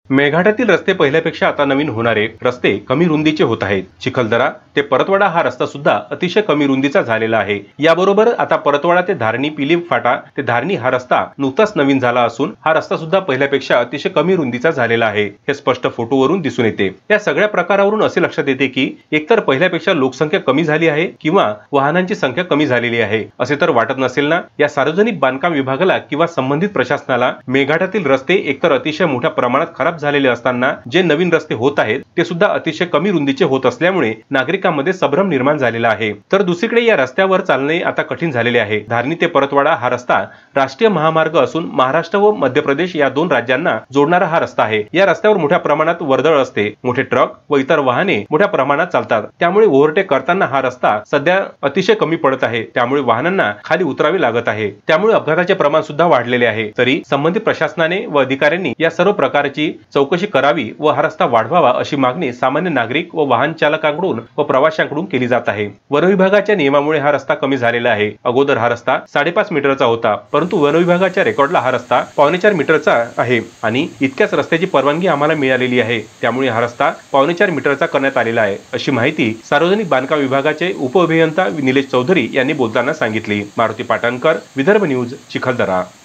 मेळघाटातील रस्ते पहिल्यापेक्षा आता नवीन होणारे रस्ते कमी रुंदीचे होत आहेत। चिखलदरा ते परतवाडा हा रस्ता सुद्धा अतिशय कमी रुंदीचा झालेला आहे। याबरोबर आता परतवाडा ते धारणी पिलीप फाटा ते धारणी हा रस्ता नुकताच नवीन झाला असून हा रस्ता सुद्धा पहिल्यापेक्षा अतिशय कमी रुंदीचा झालेला आहे, हे स्पष्ट फोटोवरून दिसून येते। या सगळ्या प्रकारावरून असे लक्षात येते की एकतर पहिल्यापेक्षा लोकसंख्या कमी झाली आहे किंवा वाहनांची संख्या कमी झालेली आहे। असे तर वाटत नसेल ना? या सार्वजनिक बांधकाम विभागाला किंवा संबंधित प्रशासनाला मेळघाटातील रस्ते एकतर अतिशय मोठ्या प्रमाणात खराब झालेले असताना जे नवीन रस्ते होत आहेत ते सुद्धा अतिशय कमी रुंदीचे होत असल्यामुळे नागरिकांमध्ये संभ्रम निर्माण झालेला आहे। तर दुसरीकडे या रस्त्यावर चालणे आता कठीण झालेले आहे। धारणी ते परतवाडा हा रस्ता राष्ट्रीय महामार्ग असून महाराष्ट्र व मध्य प्रदेश या दोन राज्यांना जोडणारा हा रस्ता आहे। या रस्त्यावर मोठ्या प्रमाणात वर्दळ असते, मोठे ट्रक व इतर वाहने मोठ्या प्रमाणात चालतात, त्यामुळे ओव्हरटेक करताना हा रस्ता सध्या अतिशय कमी पडत आहे, त्यामुळे वाहनांना खाली उतरावे लागत आहे, त्यामुळे अपघाताचे प्रमाण सुद्धा वाढलेले आहे। तरी संबंधित प्रशासनाने व अधिकाऱ्यांनी या सर्व प्रकारची चौकशी करावी व हा रस्ता वाढवावा अशी मागणी सामान्य नागरिक व वाहन चालकांकडून व प्रवाशांकडून केली जात आहे। वन विभागाच्या नियमामुळे हा रस्ता कमी झालेला आहे। अगोदर हा रस्ता 5.5 मीटरचा होता, परंतु वन विभागाच्या रेकॉर्डला हा रस्ता 4.25 मीटरचा आहे आणि इतक्याच रस्त्याची परवानगी आम्हाला मिळालेली आहे, त्यामुळे हा रस्ता 4.25 मीटरचा करण्यात आलेला आहे, अशी माहिती सार्वजनिक बांधकाम विभागाचे उपअभियंता निलेश चौधरी यांनी बोलताना सांगितली। मारुती पाटणकर, विदर्भ न्यूज, चिखलदरा।